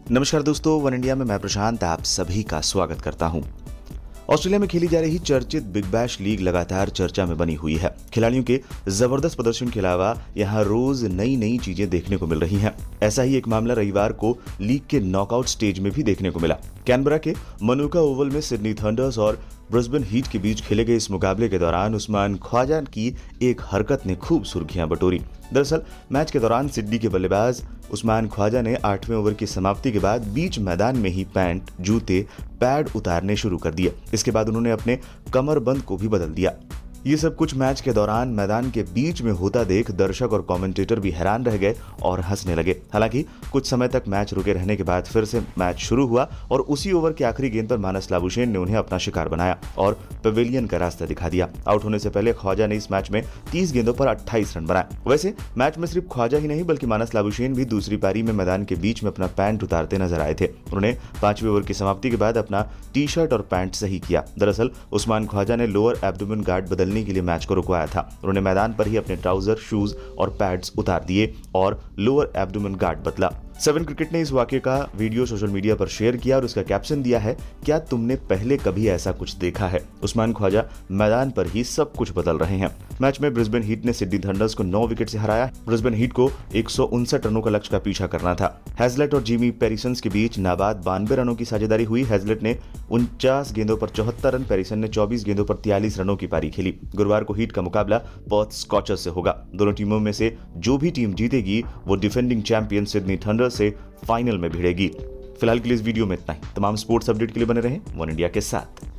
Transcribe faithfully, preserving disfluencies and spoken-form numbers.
नमस्कार दोस्तों, one India में मैं प्रशांत आप सभी का स्वागत करता हूं। ऑस्ट्रेलिया में खेली जा रही चर्चित बिग बैश लीग लगातार चर्चा में बनी हुई है। खिलाड़ियों के जबरदस्त प्रदर्शन के अलावा यहां रोज नई नई चीजें देखने को मिल रही हैं। ऐसा ही एक मामला रविवार को लीग के नॉकआउट स्टेज में भी देखने को मिला। कैनबरा के मनुका ओवल में सिडनी थंडर्स और ब्रिस्बेन हीट के बीच खेले गए इस मुकाबले के दौरान उस्मान ख्वाजा की एक हरकत ने खूब सुर्खियां बटोरी। दरअसल मैच के दौरान सिडनी के बल्लेबाज उस्मान ख्वाजा ने आठवें ओवर की समाप्ति के बाद बीच मैदान में ही पैंट, जूते, पैड उतारने शुरू कर दिए। इसके बाद उन्होंने अपने कमरबंद को भी बदल दिया। ये सब कुछ मैच के दौरान मैदान के बीच में होता देख दर्शक और कमेंटेटर भी हैरान रह गए और हंसने लगे। हालांकि कुछ समय तक मैच रुके रहने के बाद फिर से मैच शुरू हुआ और उसी ओवर के आखिरी गेंद पर मानस लाबुशेन ने उन्हें अपना शिकार बनाया और पवेलियन का रास्ता दिखा दिया। आउट होने से पहले ख्वाजा ने इस मैच में तीस गेंदों पर अट्ठाईस रन बनाए। वैसे मैच में सिर्फ ख्वाजा ही नहीं बल्कि मानस लाबुशेन भी दूसरी पारी में मैदान के बीच में अपना पैंट उतारते नजर आए थे। उन्होंने पांचवें ओवर की समाप्ति के बाद अपना टी शर्ट और पैंट सही किया। दरअसल उस्मान ख्वाजा ने लोअर एब्डोमेन गार्ड बदल के लिए मैच को रुकवाया था। उन्होंने मैदान पर ही अपने ट्राउजर, शूज और पैड्स उतार दिए और लोअर एब्डोमेन गार्ड बदला। सेवन क्रिकेट ने इस वाकये का वीडियो सोशल मीडिया पर शेयर किया और उसका कैप्शन दिया है, क्या तुमने पहले कभी ऐसा कुछ देखा है? उस्मान ख्वाजा मैदान पर ही सब कुछ बदल रहे हैं। मैच में ब्रिस्बेन हीट ने सिडनी थंडर्स को नौ विकेट से हराया। ब्रिस्बेन हीट को एक सौ उनसठ रनों का लक्ष्य का पीछा करना था। हेजलेट और जिमी पेरिसन्स के बीच नाबाद बानवे रनों की साझेदारी हुई। हेजलेट ने उनचास गेंदों पर चौहत्तर रन, पेरिसन ने चौबीस गेंदों पर तियालीस रनों की पारी खेली। गुरुवार को हीट का मुकाबला पर्थ स्कॉचर्स से होगा। दोनों टीमों में से जो भी टीम जीतेगी वो डिफेंडिंग चैंपियन सिडनी थंडर्स से फाइनल में भिड़ेगी। फिलहाल के लिए इस वीडियो में इतना ही। तमाम स्पोर्ट्स अपडेट के लिए बने रहें वन इंडिया के साथ।